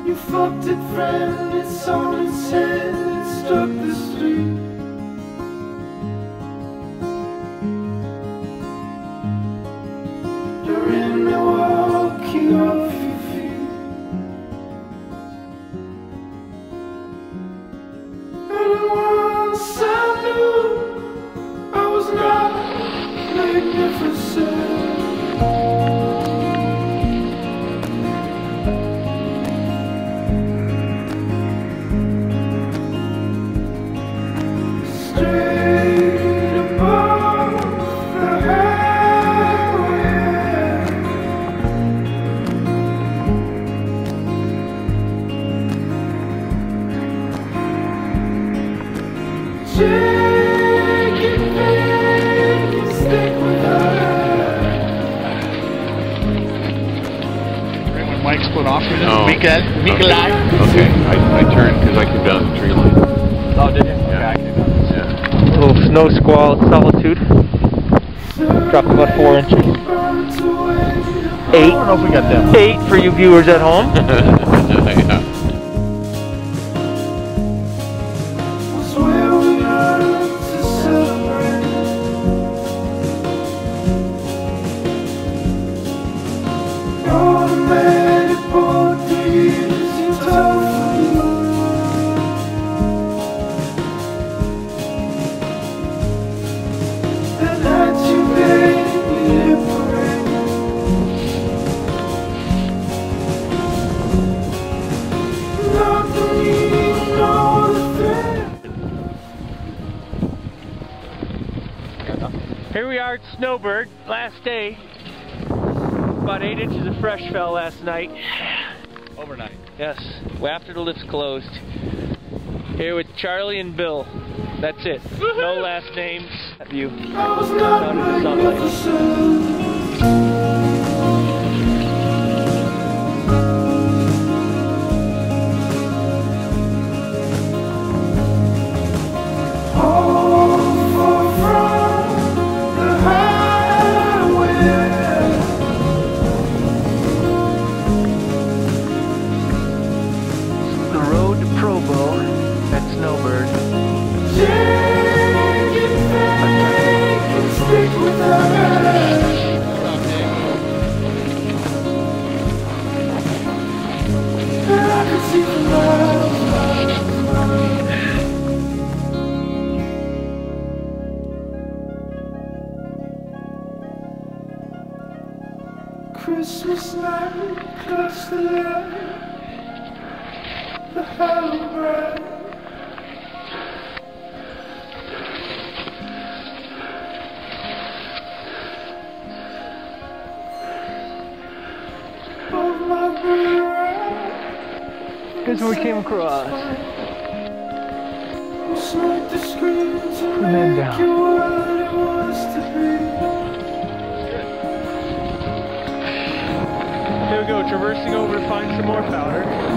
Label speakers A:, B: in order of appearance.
A: You fucked it, friend, it's on its head, it struck the street. You're in Milwaukee off your feet. And once I knew I was not magnificent.
B: Mike split off from this
C: Okay,
B: I
C: turned because I came down the tree line.
B: Oh, did you?
C: Yeah.
B: Okay, I came down.
C: Yeah.
D: Little snow squall solitude. Dropped about 4 inches. 8.
B: I don't know if we got them.
D: 8 for you viewers at home.
C: Yeah.
D: Here we are at Snowbird, last day. About 8 inches of fresh fell last night.
B: Overnight.
D: Yes, after the lift's closed. Here with Charlie and Bill. That's it. No last names. View. Down to the sunlight.
A: Christmas night, clutch the light, the hollow bright. Of my bride.
D: Here's what we came across.
A: Smoke the screen to
D: Man
A: make
D: down.
A: you what it was to be.
D: Here we go, traversing over to find some more powder.